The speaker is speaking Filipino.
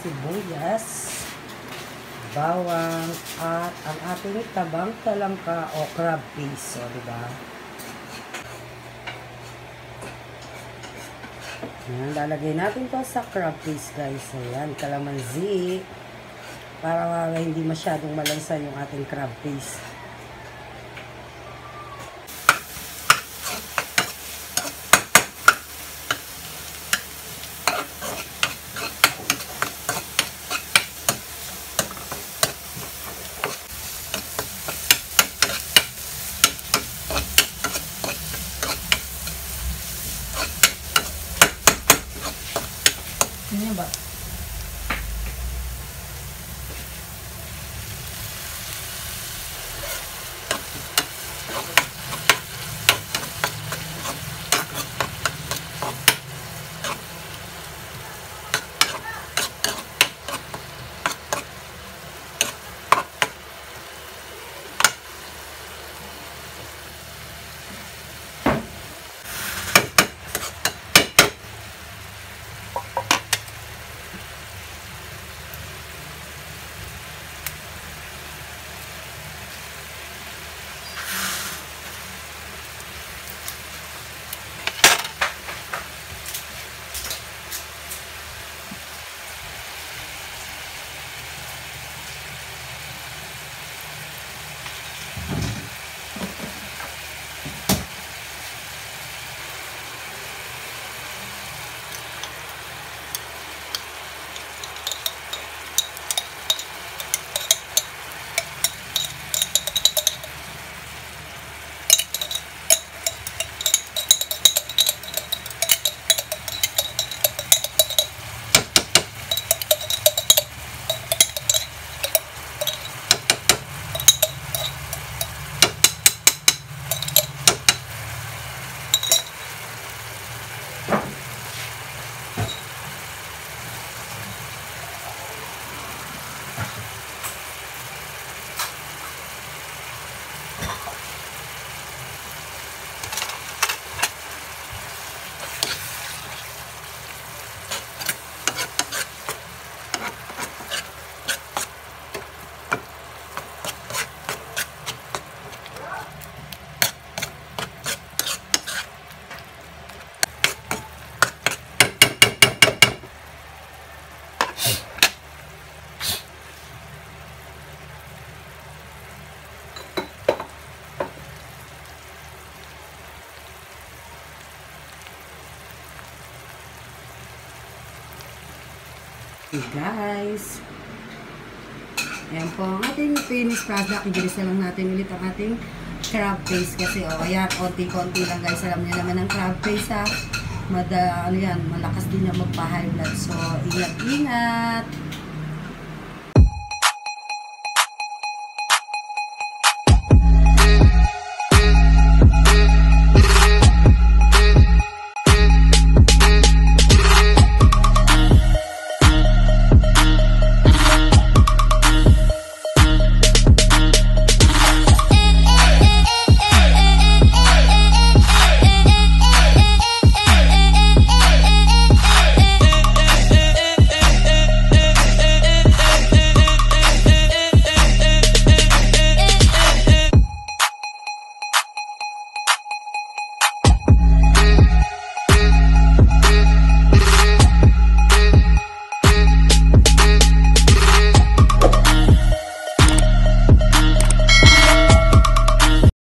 sibuyas, bawang, at ang ating tabang talangka o crab paste. So, diba? Ayan, lalagay natin to sa crab paste, guys. Ayan, kalamansi. Para hindi masyadong malansa yung ating crab paste. Ano ba? Okay, guys. Ayan po ang ating finished product. Igilis na lang natin ulit ang ating crab paste kasi ayan, konti-konti lang guys. Alam niyo naman ang crab paste ha. Ano yan, malakas din na magpa-high blood. So, ingat-ingat.